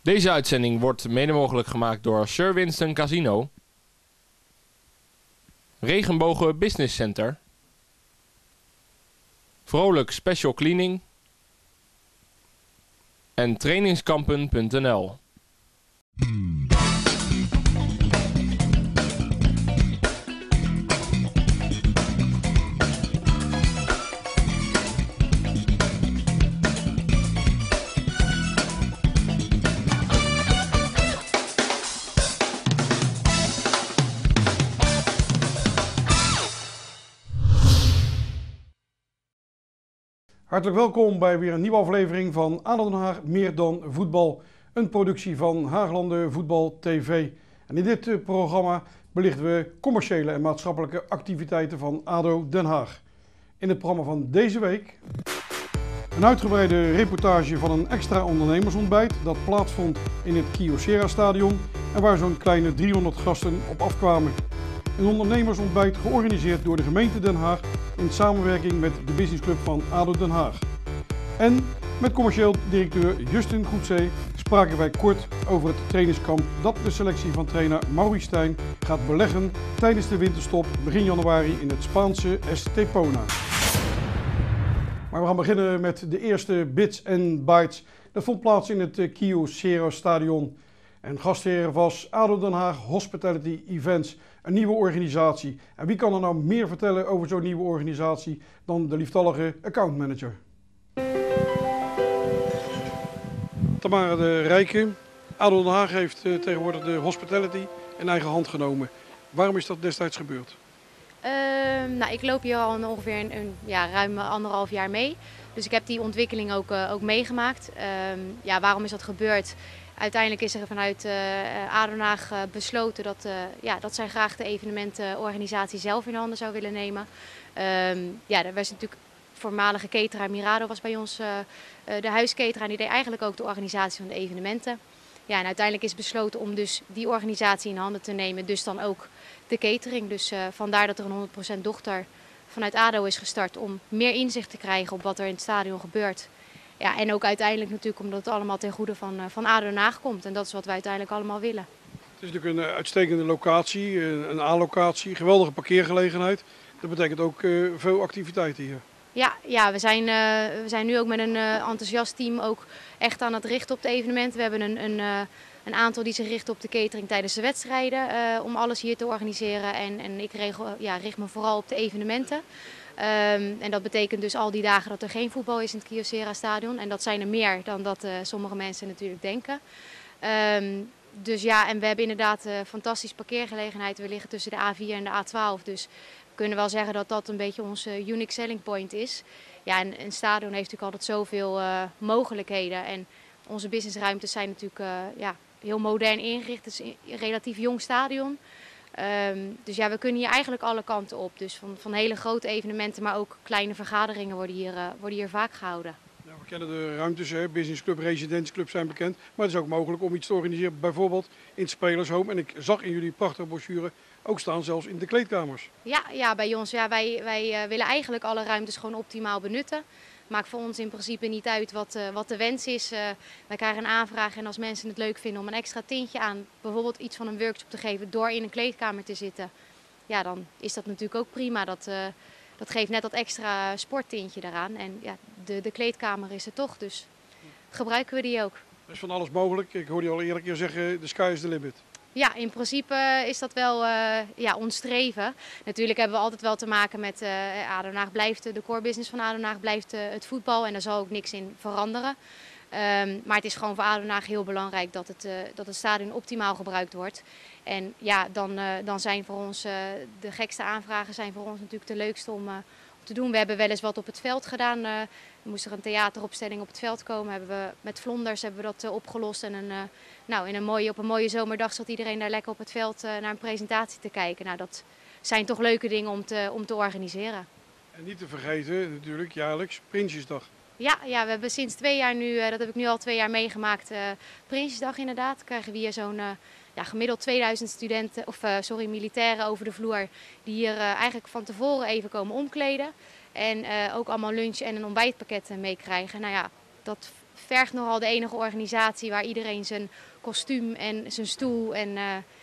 Deze uitzending wordt mede mogelijk gemaakt door Sir Winston Casino, Regenbogen Business Center, Vrolijk Special Cleaning en trainingskampen.nl. Hartelijk welkom bij weer een nieuwe aflevering van ADO Den Haag Meer dan Voetbal. Een productie van Haaglanden Voetbal TV. En in dit programma belichten we commerciële en maatschappelijke activiteiten van ADO Den Haag. In het programma van deze week een uitgebreide reportage van een extra ondernemersontbijt dat plaatsvond in het Kyocera Stadion en waar zo'n kleine 300 gasten op afkwamen. Een ondernemersontbijt georganiseerd door de gemeente Den Haag in samenwerking met de businessclub van ADO Den Haag. En met commercieel directeur Justin Goedzee spraken wij kort over het trainingskamp dat de selectie van trainer Maurice Stijn gaat beleggen tijdens de winterstop begin januari in het Spaanse Estepona. Maar we gaan beginnen met de eerste Bits and Bytes. Dat vond plaats in het Kyocera Stadion. En gastheer was ADO Den Haag Hospitality Events, een nieuwe organisatie. En wie kan er nou meer vertellen over zo'n nieuwe organisatie dan de lieftallige accountmanager? Tamara de Rijke, ADO Den Haag heeft tegenwoordig de hospitality in eigen hand genomen. Waarom is dat destijds gebeurd? Ik loop hier al ongeveer ruim 1,5 jaar mee. Dus ik heb die ontwikkeling ook meegemaakt. Waarom is dat gebeurd? Uiteindelijk is er vanuit ADO Den Haag besloten dat zij graag de evenementenorganisatie zelf in handen zou willen nemen. Er was natuurlijk voormalige cateraar Mirado was bij ons de huiskateraar. Die deed eigenlijk ook de organisatie van de evenementen. Ja, en uiteindelijk is besloten om dus die organisatie in handen te nemen. Dus dan ook de catering. Dus vandaar dat er een 100% dochter vanuit ADO is gestart om meer inzicht te krijgen op wat er in het stadion gebeurt. Ja, en ook uiteindelijk natuurlijk omdat het allemaal ten goede van ADO Den Haag komt. En dat is wat wij uiteindelijk allemaal willen. Het is natuurlijk een uitstekende locatie, een A-locatie, geweldige parkeergelegenheid. Dat betekent ook veel activiteiten hier. Ja, we zijn nu ook met een enthousiast team ook echt aan het richten op de evenementen. We hebben een aantal die zich richten op de catering tijdens de wedstrijden om alles hier te organiseren. En ik richt me vooral op de evenementen. En dat betekent dus al die dagen dat er geen voetbal is in het Kyocera Stadion. En dat zijn er meer dan dat sommige mensen natuurlijk denken. En we hebben inderdaad een fantastische parkeergelegenheid. We liggen tussen de A4 en de A12. Dus we kunnen wel zeggen dat dat een beetje onze unique selling point is. Ja, en een stadion heeft natuurlijk altijd zoveel mogelijkheden. En onze businessruimtes zijn natuurlijk heel modern ingericht. Het is een relatief jong stadion. We kunnen hier eigenlijk alle kanten op. Dus van hele grote evenementen, maar ook kleine vergaderingen worden hier vaak gehouden. Ja, we kennen de ruimtes, businessclub, residentieclub zijn bekend. Maar het is ook mogelijk om iets te organiseren, bijvoorbeeld in het spelershome. En ik zag in jullie prachtige brochure ook staan, zelfs in de kleedkamers. Ja, bij ons. Ja, wij willen eigenlijk alle ruimtes gewoon optimaal benutten. Maakt voor ons in principe niet uit wat de wens is. Wij krijgen een aanvraag en als mensen het leuk vinden om een extra tintje aan bijvoorbeeld iets van een workshop te geven door in een kleedkamer te zitten. Ja, dan is dat natuurlijk ook prima. Dat geeft net dat extra sporttintje eraan. En ja, de kleedkamer is er toch, dus gebruiken we die ook. Er is van alles mogelijk. Ik hoorde je al eerder keer zeggen, the sky is the limit. Ja, in principe is dat wel ons streven. Natuurlijk hebben we altijd wel te maken met ADO Den Haag blijft, de core business van ADO Den Haag blijft het voetbal en daar zal ook niks in veranderen. Maar het is gewoon voor ADO Den Haag heel belangrijk dat het stadion optimaal gebruikt wordt. En ja, dan zijn voor ons de gekste aanvragen zijn voor ons natuurlijk de leukste om te doen. We hebben wel eens wat op het veld gedaan. Er moest er een theateropstelling op het veld komen. Met Vlonders hebben we dat opgelost. En op een mooie zomerdag zat iedereen daar lekker op het veld naar een presentatie te kijken. Nou, dat zijn toch leuke dingen om te organiseren. En niet te vergeten natuurlijk jaarlijks Prinsjesdag. Ja, we hebben sinds 2 jaar nu, dat heb ik nu al 2 jaar meegemaakt, Prinsjesdag inderdaad. Krijgen we hier zo'n gemiddeld 2000 militairen over de vloer die hier eigenlijk van tevoren even komen omkleden. En ook allemaal lunch en een ontbijtpakket meekrijgen. Nou ja, dat vergt nogal de enige organisatie waar iedereen zijn kostuum en zijn stoel en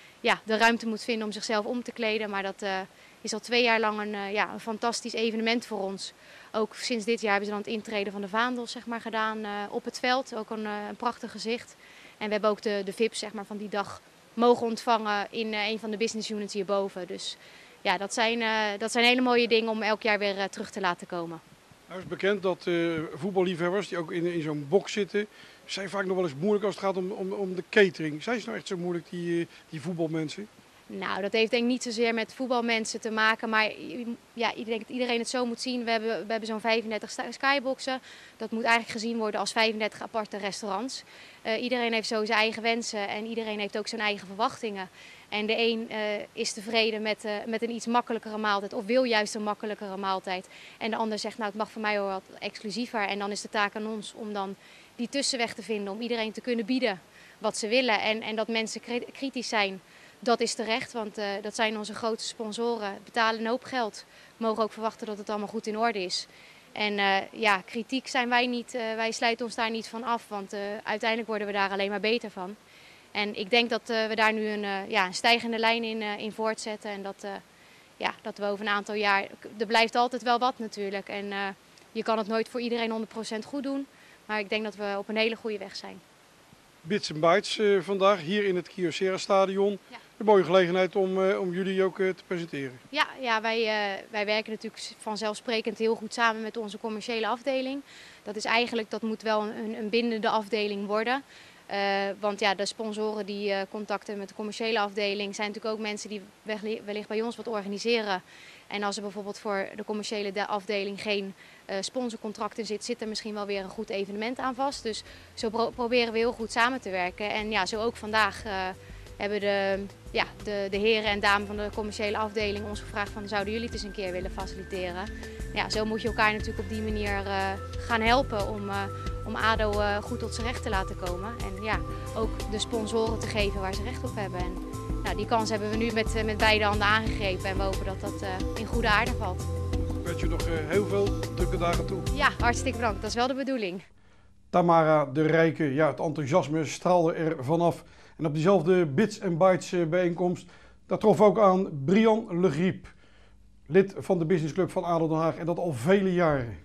de ruimte moet vinden om zichzelf om te kleden. Maar dat is al 2 jaar lang een fantastisch evenement voor ons. Ook sinds dit jaar hebben ze dan het intreden van de vaandels gedaan op het veld. Ook een prachtig gezicht. En we hebben ook de VIP's van die dag mogen ontvangen in een van de business units hierboven. Dus ja, dat zijn hele mooie dingen om elk jaar weer terug te laten komen. Nou is bekend dat voetballiefhebbers die ook in zo'n box zitten, zijn vaak nog wel eens moeilijk als het gaat om de catering. Zijn ze nou echt zo moeilijk, die voetbalmensen? Nou, dat heeft denk ik niet zozeer met voetbalmensen te maken, maar ja, ik denk dat iedereen het zo moet zien. We hebben zo'n 35 skyboxen. Dat moet eigenlijk gezien worden als 35 aparte restaurants. Iedereen heeft zo zijn eigen wensen en iedereen heeft ook zijn eigen verwachtingen. En de een is tevreden met een iets makkelijkere maaltijd of wil juist een makkelijkere maaltijd. En de ander zegt, nou het mag voor mij wel wat exclusiever. En dan is de taak aan ons om dan die tussenweg te vinden, om iedereen te kunnen bieden wat ze willen. En dat mensen kritisch zijn, dat is terecht, want dat zijn onze grootste sponsoren. Betalen een hoop geld. We mogen ook verwachten dat het allemaal goed in orde is. En kritiek zijn wij niet, wij sluiten ons daar niet van af, want uiteindelijk worden we daar alleen maar beter van. En ik denk dat we daar nu een stijgende lijn in voortzetten. En dat we over een aantal jaar, er blijft altijd wel wat natuurlijk. En je kan het nooit voor iedereen 100% goed doen. Maar ik denk dat we op een hele goede weg zijn. Bits and Bytes vandaag hier in het Kyocera stadion. Ja. Een mooie gelegenheid om jullie ook te presenteren. Ja, wij werken natuurlijk vanzelfsprekend heel goed samen met onze commerciële afdeling. Dat moet wel een bindende afdeling worden. Want ja, de sponsoren die contacten met de commerciële afdeling zijn natuurlijk ook mensen die wellicht bij ons wat organiseren. En als er bijvoorbeeld voor de commerciële afdeling geen sponsorcontract in zit, zit er misschien wel weer een goed evenement aan vast. Dus zo proberen we heel goed samen te werken. En ja, zo ook vandaag hebben de heren en dames van de commerciële afdeling ons gevraagd van zouden jullie het eens een keer willen faciliteren. Ja, zo moet je elkaar natuurlijk op die manier gaan helpen om ADO goed tot zijn recht te laten komen. En ja, ook de sponsoren te geven waar ze recht op hebben. En, nou, die kans hebben we nu met beide handen aangegrepen en we hopen dat dat in goede aarde valt. Ik wens je nog heel veel drukke dagen toe. Ja, hartstikke bedankt. Dat is wel de bedoeling. Tamara de Rijke, ja, het enthousiasme straalde er vanaf. En op diezelfde Bits and Bytes bijeenkomst, daar trof ook aan Brian Le Griep, lid van de businessclub van ADO Den Haag en dat al vele jaren.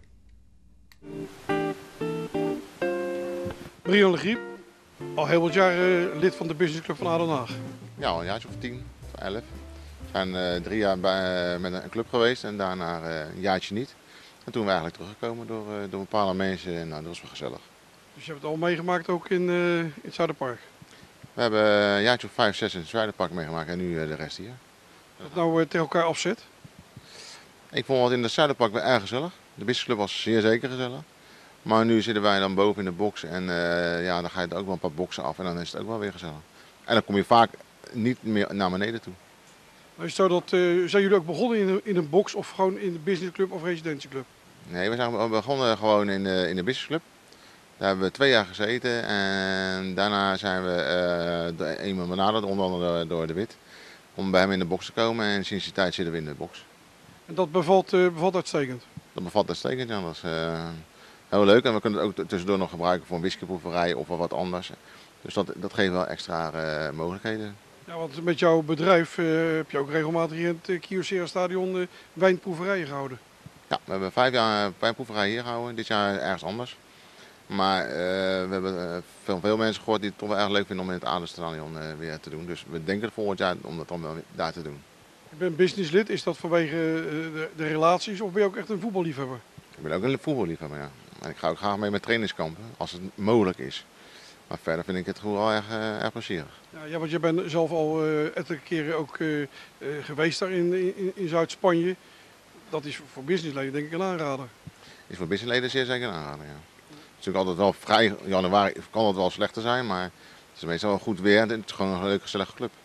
Brian Le Griep, al heel wat jaren lid van de businessclub van ADO Den Haag. Ja, al een jaartje of 10, of 11. We zijn 3 jaar met een club geweest en daarna een jaartje niet. En toen zijn we eigenlijk teruggekomen door bepaalde mensen en nou, dat was wel gezellig. Dus je hebt het al meegemaakt ook in het Zuiderpark? We hebben een jaartje of 5, 6 in het Zuiderpark meegemaakt en nu de rest hier. Dat nou tegen elkaar afzet? Ik vond het in het Zuiderpark wel erg gezellig. De businessclub was zeer zeker gezellig. Maar nu zitten wij dan boven in de box en dan ga je er ook wel een paar boxen af en dan is het ook wel weer gezellig. En dan kom je vaak niet meer naar beneden toe. Nou, is het zo dat, zijn jullie ook begonnen in een box of gewoon in de businessclub of residentieclub? Nee, we zijn begonnen gewoon in de businessclub. Daar hebben we 2 jaar gezeten en daarna zijn we eenmaal benaderd, onder andere door De Wit, om bij hem in de box te komen en sinds die tijd zitten we in de box. En dat bevalt uitstekend? Dat bevalt uitstekend, ja. Dat is heel leuk en we kunnen het ook tussendoor nog gebruiken voor een whiskyproeverij of wat anders. Dus dat geeft wel extra mogelijkheden. Ja, want met jouw bedrijf heb je ook regelmatig hier in het Kyocera stadion wijnproeverijen gehouden. Ja, we hebben 5 jaar wijnproeverij hier gehouden, dit jaar ergens anders. Maar we hebben veel mensen gehoord die het toch wel erg leuk vinden om in het ADO-stadion weer te doen. Dus we denken volgend jaar om dat dan wel daar te doen. Je bent businesslid, is dat vanwege de relaties of ben je ook echt een voetballiefhebber? Ik ben ook een voetballiefhebber, ja. En ik ga ook graag mee met trainingskampen, als het mogelijk is. Maar verder vind ik het gewoon wel erg plezierig. Ja, want je bent zelf al ettelijke keren ook geweest daar in Zuid-Spanje. Dat is voor businessleden denk ik een aanrader. Is voor businessleden zeer zeker een aanrader, ja. Het is natuurlijk altijd wel vrij, januari kan het wel slechter zijn, maar het is meestal wel goed weer en het is gewoon een leuke gezellige club.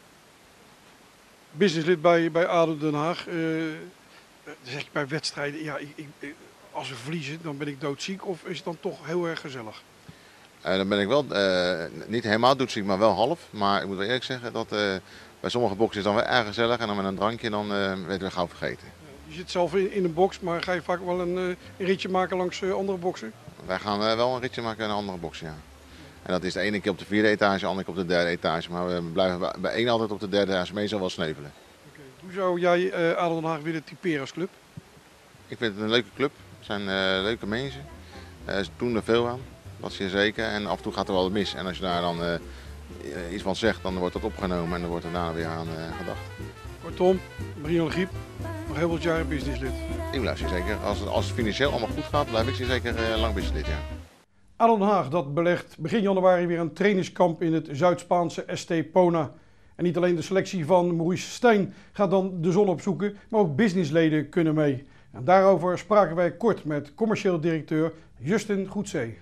Businesslid bij ADO Den Haag, dan zeg je bij wedstrijden, ja, als we verliezen dan ben ik doodziek of is het dan toch heel erg gezellig? Dan ben ik wel niet helemaal doodziek, maar wel half. Maar ik moet wel eerlijk zeggen dat bij sommige boxen is het dan wel erg gezellig en dan met een drankje dan weten we gauw vergeten. Je zit zelf in een box, maar ga je vaak wel een ritje maken langs andere boxen? Wij gaan wel een ritje maken naar een andere box, ja. En dat is de ene keer op de 4e etage, de andere keer op de 3e etage. Maar we blijven bij één altijd op de 3e etage, meestal wel sneuvelen. Okay. Hoe zou jij ADO Den Haag willen typeren als club? Ik vind het een leuke club. Het zijn leuke mensen. Ze doen er veel aan, dat is zeker. En af en toe gaat er wel wat mis. En als je daar dan iets van zegt, dan wordt dat opgenomen en dan wordt er daarna weer aan gedacht. Kortom, Marion de Giep, nog heel wat jaren businesslid. Ik blijf zeer zeker. Als het financieel allemaal goed gaat, blijf ik zeer zeker lang businesslid, ja. ADO Den Haag dat belegt begin januari weer een trainingskamp in het Zuid-Spaanse Estepona. En niet alleen de selectie van Maurice Stijn gaat dan de zon opzoeken, maar ook businessleden kunnen mee. En daarover spraken wij kort met commercieel directeur Justin Goedzee.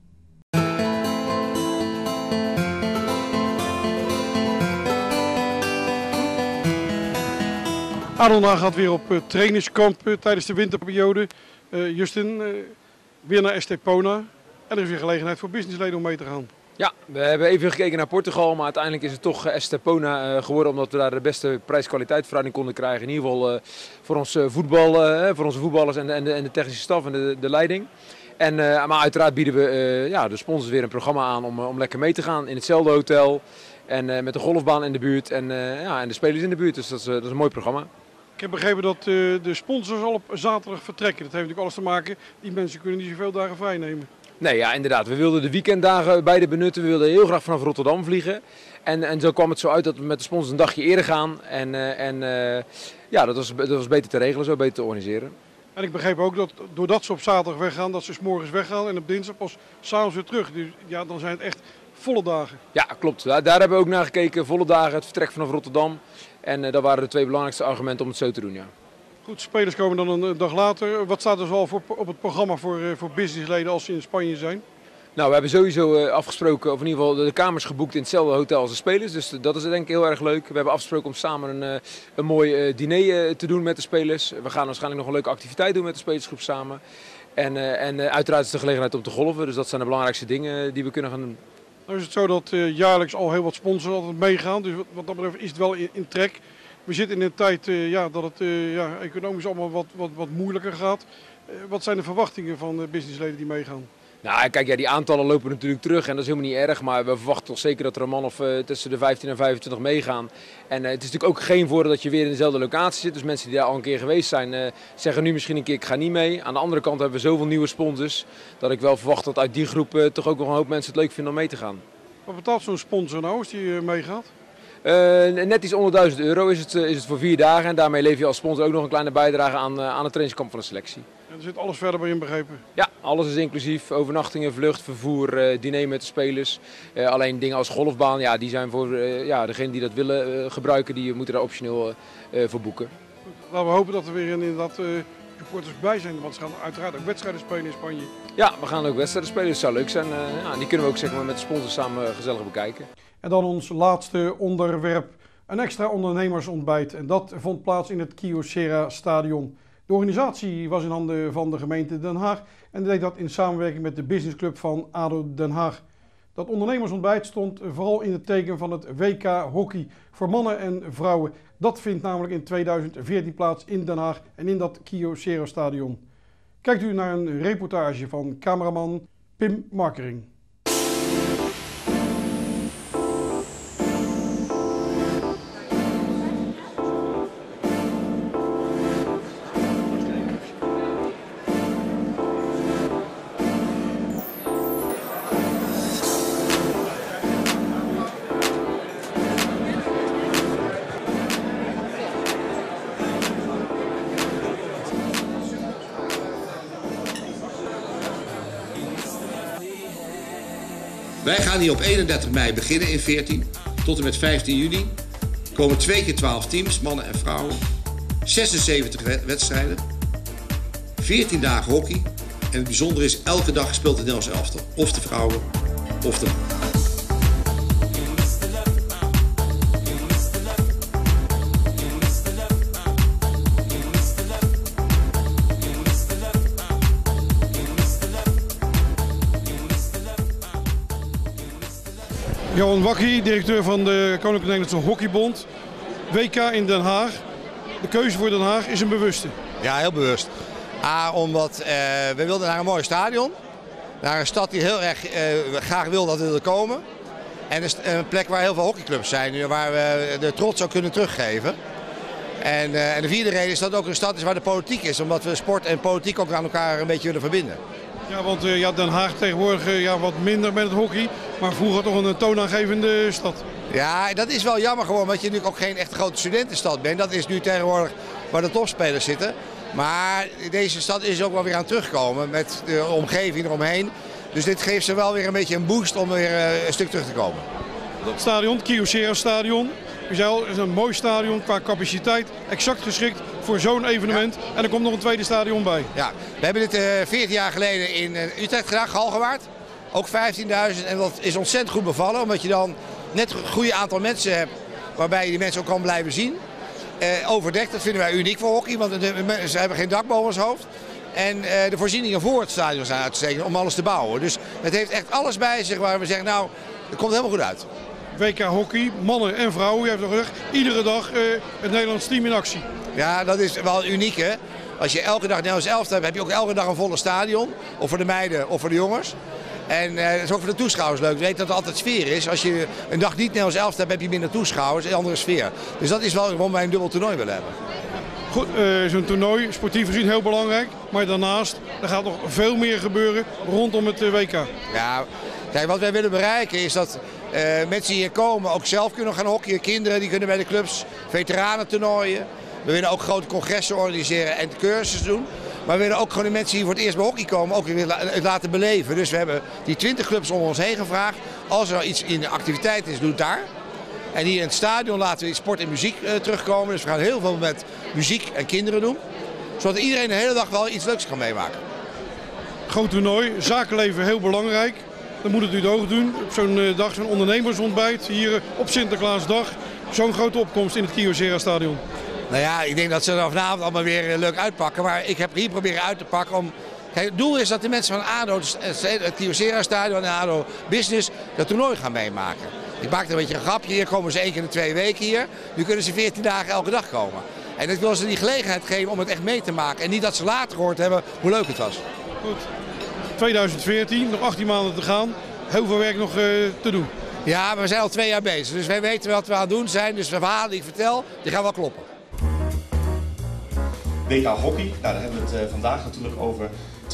ADO Den Haag gaat weer op trainingskamp tijdens de winterperiode. Justin, weer naar Estepona. En er is weer gelegenheid voor businessleden om mee te gaan. Ja, we hebben even gekeken naar Portugal, maar uiteindelijk is het toch Estepona geworden omdat we daar de beste prijs-kwaliteit konden krijgen. In ieder geval voor ons voetbal, voor onze voetballers en de technische staf en de leiding. Maar uiteraard bieden we de sponsors weer een programma aan om lekker mee te gaan in hetzelfde hotel. En met de golfbaan in de buurt en de spelers in de buurt. Dus dat is een mooi programma. Ik heb begrepen dat de sponsors al op zaterdag vertrekken. Dat heeft natuurlijk alles te maken. Die mensen kunnen niet zoveel dagen vrij nemen. Nee, ja, inderdaad. We wilden de weekenddagen beide benutten. We wilden heel graag vanaf Rotterdam vliegen. En zo kwam het zo uit dat we met de sponsors een dagje eerder gaan. Dat was beter te regelen, zo beter te organiseren. En ik begreep ook dat doordat ze op zaterdag weggaan, dat ze 's morgens weggaan en op dinsdag pas 's avonds weer terug. Dus ja, dan zijn het echt volle dagen. Ja, klopt. Daar hebben we ook naar gekeken. Volle dagen, het vertrek vanaf Rotterdam. En dat waren de twee belangrijkste argumenten om het zo te doen, ja. Goed, spelers komen dan een dag later. Wat staat er zoal op het programma voor businessleden als ze in Spanje zijn? Nou, we hebben sowieso afgesproken, of in ieder geval de kamers geboekt in hetzelfde hotel als de spelers. Dus dat is denk ik heel erg leuk. We hebben afgesproken om samen een mooi diner te doen met de spelers. We gaan waarschijnlijk nog een leuke activiteit doen met de spelersgroep samen. En uiteraard is het de gelegenheid om te golven. Dus dat zijn de belangrijkste dingen die we kunnen gaan doen. Nou is het zo dat jaarlijks al heel wat sponsors altijd meegaan. Dus wat dat betreft is het wel in trek. We zitten in een tijd dat het economisch allemaal wat moeilijker gaat. Wat zijn de verwachtingen van businessleden die meegaan? Nou, kijk, ja, die aantallen lopen natuurlijk terug en dat is helemaal niet erg. Maar we verwachten toch zeker dat er een man of tussen de 15 en 25 meegaan. En het is natuurlijk ook geen voordeel dat je weer in dezelfde locatie zit. Dus mensen die daar al een keer geweest zijn, zeggen nu misschien een keer ik ga niet mee. Aan de andere kant hebben we zoveel nieuwe sponsors dat ik wel verwacht dat uit die groep toch ook nog een hoop mensen het leuk vinden om mee te gaan. Wat betaalt zo'n sponsor nou als die meegaat? Net iets onder €1000 is het voor 4 dagen. En daarmee lever je als sponsor ook nog een kleine bijdrage aan het trainingskamp van de selectie. En er zit alles verder bij inbegrepen? Ja, alles is inclusief. Overnachtingen, vlucht, vervoer, diner met de spelers. Alleen dingen als golfbaan, ja, die zijn voor degenen die dat willen gebruiken, die moeten daar optioneel voor boeken. Goed, laten we hopen dat er weer inderdaad supporters bij zijn. Want ze gaan uiteraard ook wedstrijden spelen in Spanje. Ja, we gaan ook wedstrijden spelen. Dat zou leuk zijn. Die kunnen we ook zeg maar, met de sponsors samen gezellig bekijken. En dan ons laatste onderwerp, een extra ondernemersontbijt. En dat vond plaats in het Kyocera Stadion. De organisatie was in handen van de gemeente Den Haag en deed dat in samenwerking met de businessclub van ADO Den Haag. Dat ondernemersontbijt stond vooral in het teken van het WK hockey voor mannen en vrouwen. Dat vindt namelijk in 2014 plaats in Den Haag en in dat Kyocera Stadion. Kijkt u naar een reportage van cameraman Pim Markering. Wij gaan hier op 31 mei beginnen in 14 tot en met 15 juni. Er komen 2 keer 12 teams, mannen en vrouwen. 76 wedstrijden. 14 dagen hockey. En het bijzondere is, elke dag speelt het Nederlands elftal. Of de vrouwen, of de mannen. Johan Wakkie, directeur van de Koninklijke Nederlandse Hockeybond. WK in Den Haag. De keuze voor Den Haag is een bewuste. Ja, heel bewust. Omdat we wilden naar een mooi stadion. naar een stad die heel erg graag wil dat we willen komen. En een plek waar heel veel hockeyclubs zijn, waar we de trots ook kunnen teruggeven. En de vierde reden is dat het ook een stad is waar de politiek is, omdat we sport en politiek ook aan elkaar een beetje willen verbinden. Ja, want Den Haag tegenwoordig wat minder met het hockey, maar vroeger toch een toonaangevende stad. Ja, dat is wel jammer gewoon, omdat je nu ook geen echt grote studentenstad bent. Dat is nu tegenwoordig waar de topspelers zitten. Maar deze stad is ook wel weer aan het terugkomen met de omgeving eromheen. Dus dit geeft ze wel weer een beetje een boost om weer een stuk terug te komen. Het stadion, het Kyocera stadion, is een mooi stadion qua capaciteit, exact geschikt voor zo'n evenement. Ja. En er komt nog een tweede stadion bij. Ja, we hebben dit 14 jaar geleden in Utrecht gedaan, Galgenwaard. Ook 15.000 en dat is ontzettend goed bevallen, omdat je dan net een goede aantal mensen hebt waarbij je die mensen ook kan blijven zien. Overdekt, dat vinden wij uniek voor hockey, want ze hebben geen dak boven ons hoofd. En de voorzieningen voor het stadion zijn uitstekend om alles te bouwen. Dus het heeft echt alles bij zich waar we zeggen, nou, het komt helemaal goed uit. WK hockey, mannen en vrouwen, je hebt toch gezegd, iedere dag het Nederlands team in actie. Ja, dat is wel uniek hè. Als je elke dag Nederlands elftal hebt, heb je ook elke dag een volle stadion. Of voor de meiden of voor de jongens. En dat is ook voor de toeschouwers leuk. Je weet dat er altijd sfeer is. Als je een dag niet Nederlands elftal hebt, heb je minder toeschouwers en een andere sfeer. Dus dat is wel waarom wij een dubbel toernooi willen hebben. Goed, zo'n toernooi, sportief gezien heel belangrijk. Maar daarnaast, er gaat nog veel meer gebeuren rondom het WK. Ja, kijk, wat wij willen bereiken is dat mensen die hier komen ook zelf kunnen gaan hockeyen. Kinderen die kunnen bij de clubs, veteranentoernooien. We willen ook grote congressen organiseren en cursussen doen. Maar we willen ook gewoon de mensen die voor het eerst bij hockey komen ook weer het laten beleven. Dus we hebben die 20 clubs om ons heen gevraagd. Als er nou iets in de activiteit is, doe het daar. En hier in het stadion laten we sport en muziek terugkomen. Dus we gaan heel veel met muziek en kinderen doen. Zodat iedereen de hele dag wel iets leuks kan meemaken. Groot toernooi, zakenleven heel belangrijk. Dan moet het u het oog doen. Op zo'n dag, zo'n ondernemersontbijt hier op Sinterklaasdag. Zo'n grote opkomst in het Kyocera stadion. Nou ja, ik denk dat ze er vanavond allemaal weer leuk uitpakken. Maar ik heb hier proberen uit te pakken. Kijk, het doel is dat de mensen van ADO, het Kyocera stadion en ADO Business, dat toernooi gaan meemaken. Ik maak er een beetje een grapje. Hier komen ze 1 keer in de 2 weken hier. Nu kunnen ze 14 dagen elke dag komen. En ik wil ze die gelegenheid geven om het echt mee te maken. En niet dat ze later gehoord hebben hoe leuk het was. Goed. 2014, nog 18 maanden te gaan. Heel veel werk nog te doen. Ja, maar we zijn al 2 jaar bezig. Dus wij weten wat we aan het doen zijn. Dus de verhalen die ik vertel, die gaan wel kloppen. WK hockey, nou, daar hebben we het vandaag natuurlijk over.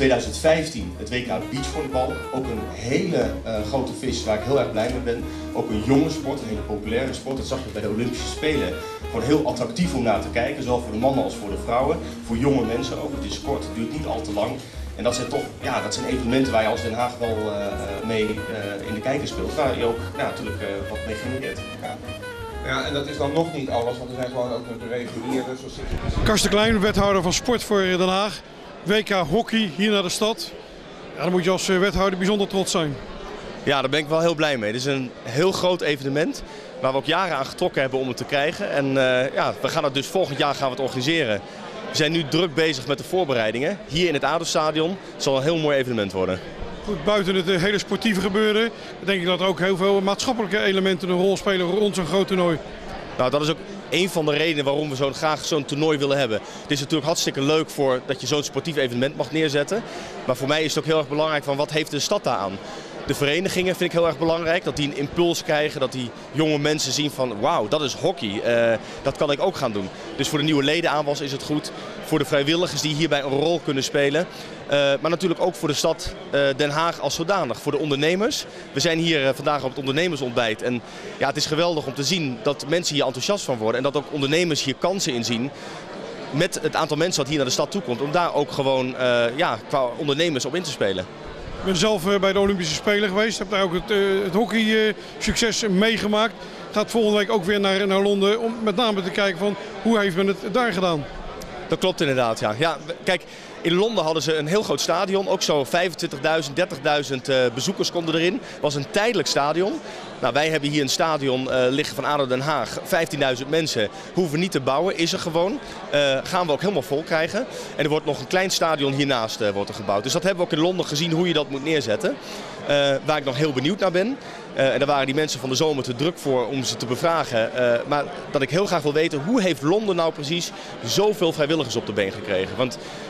2015, het WK beachvolleybal. Ook een hele grote vis waar ik heel erg blij mee ben. Ook een jonge sport, een hele populaire sport. Dat zag je bij de Olympische Spelen. Gewoon heel attractief om naar te kijken, zowel voor de mannen als voor de vrouwen. Voor jonge mensen ook. Het is kort, het duurt niet al te lang. En dat zijn toch, ja, dat zijn evenementen waar je als Den Haag wel mee in de kijker speelt. Waar je ook natuurlijk wat mee genereert. Ja. Ja, en dat is dan nog niet alles, want er zijn gewoon ook nog de reguliere. Karsten Klein, wethouder van Sport voor Den Haag. WK hockey hier naar de stad. Ja, dan moet je als wethouder bijzonder trots zijn. Ja, daar ben ik wel heel blij mee. Het is een heel groot evenement waar we ook jaren aan getrokken hebben om het te krijgen. En we gaan het dus volgend jaar gaan we het organiseren. We zijn nu druk bezig met de voorbereidingen. Hier in het ADO-stadion. Het zal een heel mooi evenement worden. Goed, buiten het hele sportieve gebeuren, denk ik dat er ook heel veel maatschappelijke elementen een rol spelen rond zo'n groot toernooi. Nou, dat is ook een van de redenen waarom we zo graag zo'n toernooi willen hebben. Het is natuurlijk hartstikke leuk dat je zo'n sportief evenement mag neerzetten. Maar voor mij is het ook heel erg belangrijk van wat heeft de stad daar aan. De verenigingen vind ik heel erg belangrijk, dat die een impuls krijgen, dat die jonge mensen zien van wauw, dat is hockey, dat kan ik ook gaan doen. Dus voor de nieuwe ledenaanwas is het goed, voor de vrijwilligers die hierbij een rol kunnen spelen. Maar natuurlijk ook voor de stad Den Haag als zodanig, voor de ondernemers. We zijn hier vandaag op het ondernemersontbijt en ja, het is geweldig om te zien dat mensen hier enthousiast van worden en dat ook ondernemers hier kansen in zien. Met het aantal mensen dat hier naar de stad toe komt, om daar ook gewoon qua ondernemers op in te spelen. Ik ben zelf bij de Olympische Spelen geweest, heb daar ook het hockey succes meegemaakt. Gaat volgende week ook weer naar Londen om met name te kijken van hoe heeft men het daar gedaan. Dat klopt inderdaad, ja. Ja, kijk, in Londen hadden ze een heel groot stadion, ook zo 25.000, 30.000 bezoekers konden erin. Het was een tijdelijk stadion. Nou, wij hebben hier een stadion liggen van ADO Den Haag, 15.000 mensen. Hoeven we niet te bouwen, is er gewoon. Gaan we ook helemaal vol krijgen. En er wordt nog een klein stadion hiernaast wordt er gebouwd. Dus dat hebben we ook in Londen gezien hoe je dat moet neerzetten. Waar ik nog heel benieuwd naar ben. En daar waren die mensen van de zomer te druk voor om ze te bevragen. Maar dat ik heel graag wil weten, hoe heeft Londen nou precies zoveel vrijwilligers op de been gekregen? Want wat je daar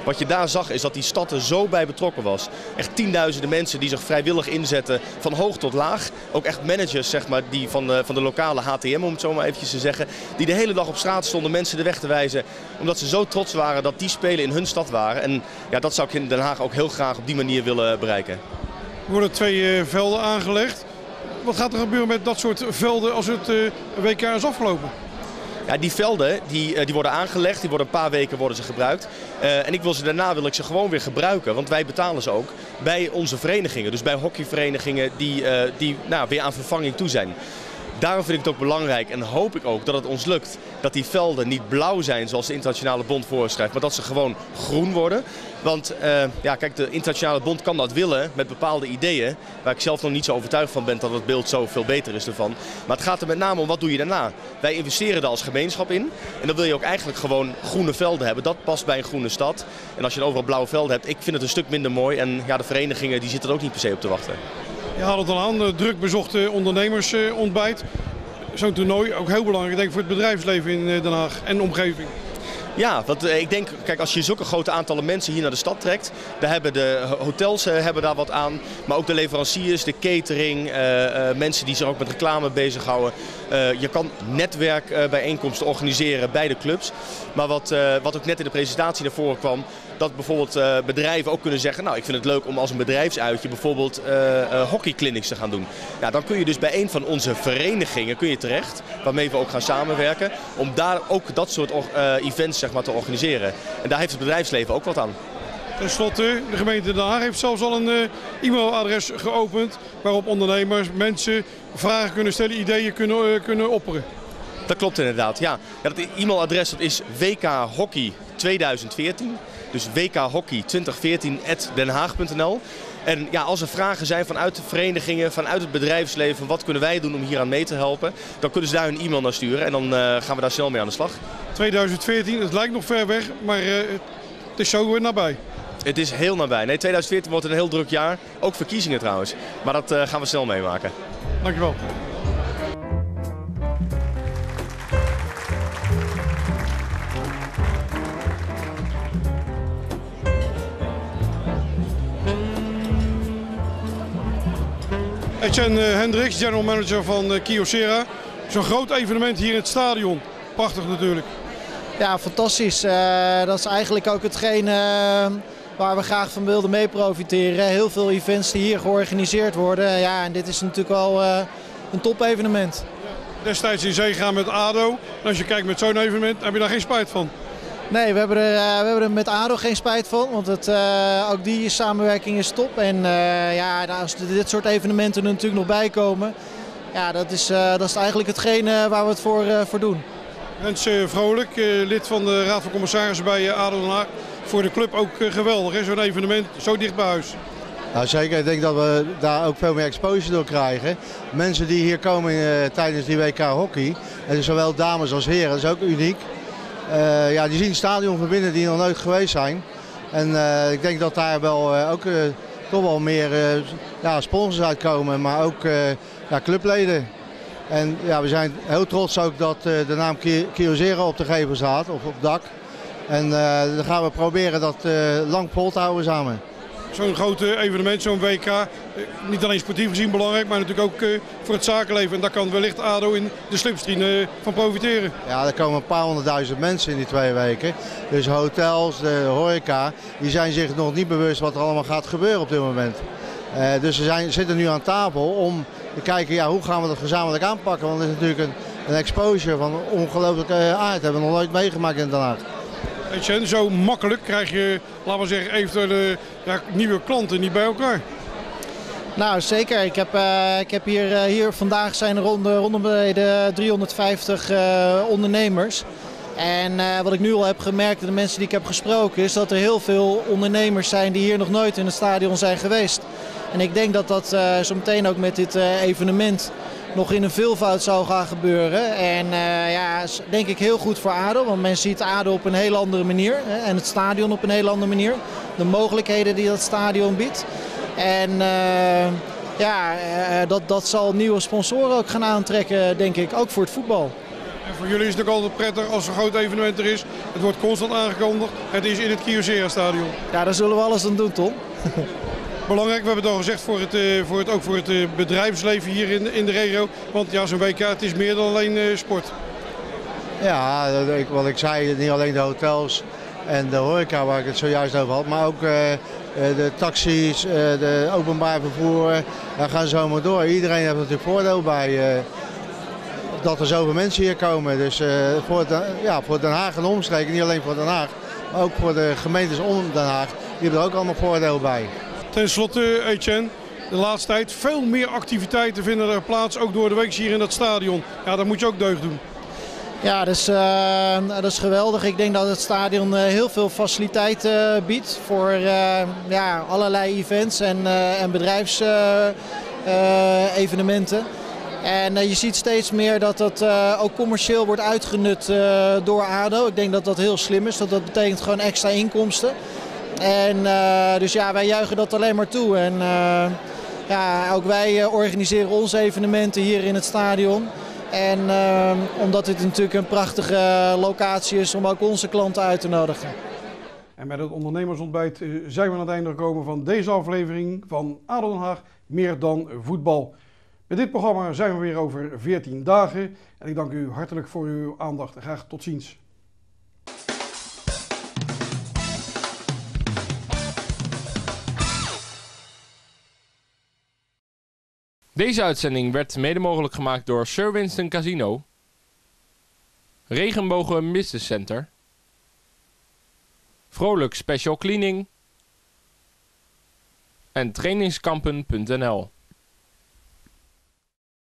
daar zag is dat die stad er zo bij betrokken was. Echt tienduizenden mensen die zich vrijwillig inzetten van hoog tot laag. Ook echt managers zeg maar, die van de lokale HTM, om het zo maar eventjes te zeggen. Die de hele dag op straat stonden mensen de weg te wijzen. Omdat ze zo trots waren dat die spelen in hun stad waren. En ja, dat zou ik in Den Haag ook heel graag op die manier willen bereiken. Er worden 2 velden aangelegd. Wat gaat er gebeuren met dat soort velden als het WK is afgelopen? Ja, die velden die worden aangelegd, die worden een paar weken worden ze gebruikt. En daarna wil ik ze gewoon weer gebruiken, want wij betalen ze ook bij onze verenigingen. Dus bij hockeyverenigingen die weer aan vervanging toe zijn. Daarom vind ik het ook belangrijk en hoop ik ook dat het ons lukt dat die velden niet blauw zijn zoals de Internationale Bond voorschrijft, maar dat ze gewoon groen worden. Want kijk, de Internationale Bond kan dat willen met bepaalde ideeën, waar ik zelf nog niet zo overtuigd van ben dat het beeld zo veel beter is ervan. Maar het gaat er met name om wat doe je daarna. Wij investeren er als gemeenschap in en dan wil je ook eigenlijk gewoon groene velden hebben. Dat past bij een groene stad. En als je dan overal blauwe velden hebt, ik vind het een stuk minder mooi en ja, de verenigingen die zitten er ook niet per se op te wachten. Je haalt het al aan, druk bezochte ondernemersontbijt. Zo'n toernooi, ook heel belangrijk denk ik voor het bedrijfsleven in Den Haag en de omgeving. Ja, want ik denk, kijk, als je zulke grote aantallen mensen hier naar de stad trekt, daar hebben de hotels hebben daar wat aan, maar ook de leveranciers, de catering, mensen die zich ook met reclame bezighouden. Je kan netwerkbijeenkomsten organiseren bij de clubs. Maar wat ook net in de presentatie naar voren kwam, dat bijvoorbeeld bedrijven ook kunnen zeggen, nou ik vind het leuk om als een bedrijfsuitje bijvoorbeeld hockeyclinics te gaan doen. Ja, dan kun je dus bij een van onze verenigingen kun je terecht, waarmee we ook gaan samenwerken, om daar ook dat soort events zeg maar, te organiseren. En daar heeft het bedrijfsleven ook wat aan. Ten slotte, de gemeente Den Haag heeft zelfs al een e-mailadres geopend waarop ondernemers, mensen vragen kunnen stellen, ideeën kunnen opperen. Dat klopt inderdaad, ja. Dat e-mailadres dat is WKHockey 2014. Dus WKHockey2014@denhaag.nl. En ja, als er vragen zijn vanuit de verenigingen, vanuit het bedrijfsleven, wat kunnen wij doen om hier aan mee te helpen, dan kunnen ze daar een e-mail naar sturen en dan gaan we daar snel mee aan de slag. 2014, het lijkt nog ver weg, maar het is zo nabij. Het is heel nabij. Nee, 2014 wordt een heel druk jaar. Ook verkiezingen trouwens. Maar dat gaan we snel meemaken. Dankjewel. Etienne Hendricks, general manager van Kyocera. Zo'n groot evenement hier in het stadion. Prachtig natuurlijk. Ja, fantastisch. Dat is eigenlijk ook hetgeen waar we graag van wilden mee profiteren. Heel veel events die hier georganiseerd worden. Ja, en dit is natuurlijk wel een top-evenement. Destijds in zee gaan met ADO. En als je kijkt met zo'n evenement, heb je daar geen spijt van? Nee, we hebben er met ADO geen spijt van, want ook die samenwerking is top. En als dit soort evenementen er natuurlijk nog bij komen, ja, dat is eigenlijk hetgene waar we het voor doen. Rens Vrolijk, lid van de Raad van Commissarissen bij ADO Den Haag. Voor de club ook geweldig, zo'n evenement zo dicht bij huis. Nou, zeker, ik denk dat we daar ook veel meer exposure door krijgen. Mensen die hier komen tijdens die WK hockey, en zowel dames als heren, dat is ook uniek. Die zien het stadion van binnen die nog nooit geweest zijn. En ik denk dat daar wel ook toch wel meer sponsors uitkomen, maar ook clubleden. En ja, we zijn heel trots ook dat de naam Kyocera op de gevel staat, of op het dak. En dan gaan we proberen dat lang vol te houden samen. Zo'n groot evenement, zo'n WK, niet alleen sportief gezien belangrijk, maar natuurlijk ook voor het zakenleven. En daar kan wellicht ADO in de slipstream van profiteren. Ja, er komen een paar honderdduizend mensen in die 2 weken. Dus hotels, de horeca, die zijn zich nog niet bewust wat er allemaal gaat gebeuren op dit moment. Dus we zitten nu aan tafel om te kijken, hoe gaan we dat gezamenlijk aanpakken. Want het is natuurlijk een exposure van ongelooflijke aard. Dat hebben we nog nooit meegemaakt in Den Haag. En zo makkelijk krijg je, laten we zeggen, eventuele nieuwe klanten niet bij elkaar. Nou zeker, ik heb hier vandaag zijn er rondom de 350 ondernemers. En wat ik nu al heb gemerkt, de mensen die ik heb gesproken, is dat er heel veel ondernemers zijn die hier nog nooit in het stadion zijn geweest. En ik denk dat dat zo meteen ook met dit evenement nog in een veelvoud zou gaan gebeuren. En is denk ik heel goed voor ADO, want men ziet ADO op een heel andere manier. En het stadion op een heel andere manier. De mogelijkheden die dat stadion biedt. En dat zal nieuwe sponsoren ook gaan aantrekken, denk ik, ook voor het voetbal. En voor jullie is het ook altijd prettig als er een groot evenement er is. Het wordt constant aangekondigd. Het is in het Kyocera stadion. Ja, daar zullen we alles aan doen, Tom. Belangrijk, we hebben het al gezegd voor het bedrijfsleven hier in de regio. Want ja, zo'n WK, het is meer dan alleen sport. Ja, wat ik zei, niet alleen de hotels en de horeca waar ik het zojuist over had, maar ook de taxis, de openbaar vervoer, daar gaan zo maar door. Iedereen heeft natuurlijk voordeel bij dat er zoveel mensen hier komen. Dus voor Den Haag en omstreken, niet alleen voor Den Haag, maar ook voor de gemeentes om Den Haag, die hebben er ook allemaal voordeel bij. Ten slotte, Etienne, de laatste tijd veel meer activiteiten vinden er plaats, ook door de week hier in dat stadion. Ja, dat moet je ook deugd doen. Ja, dat is geweldig. Ik denk dat het stadion heel veel faciliteiten biedt voor allerlei events en bedrijfsevenementen. En je ziet steeds meer dat dat ook commercieel wordt uitgenut door ADO. Ik denk dat dat heel slim is, dat betekent gewoon extra inkomsten. En dus ja, wij juichen dat alleen maar toe. En ook wij organiseren onze evenementen hier in het stadion. En omdat dit natuurlijk een prachtige locatie is om ook onze klanten uit te nodigen. En met het ondernemersontbijt zijn we aan het einde gekomen van deze aflevering van ADO Den Haag, meer dan voetbal. Met dit programma zijn we weer over 14 dagen. En ik dank u hartelijk voor uw aandacht en graag tot ziens. Deze uitzending werd mede mogelijk gemaakt door Sir Winston Casino, Regenbogen Business Center, Vrolijk Special Cleaning en trainingskampen.nl.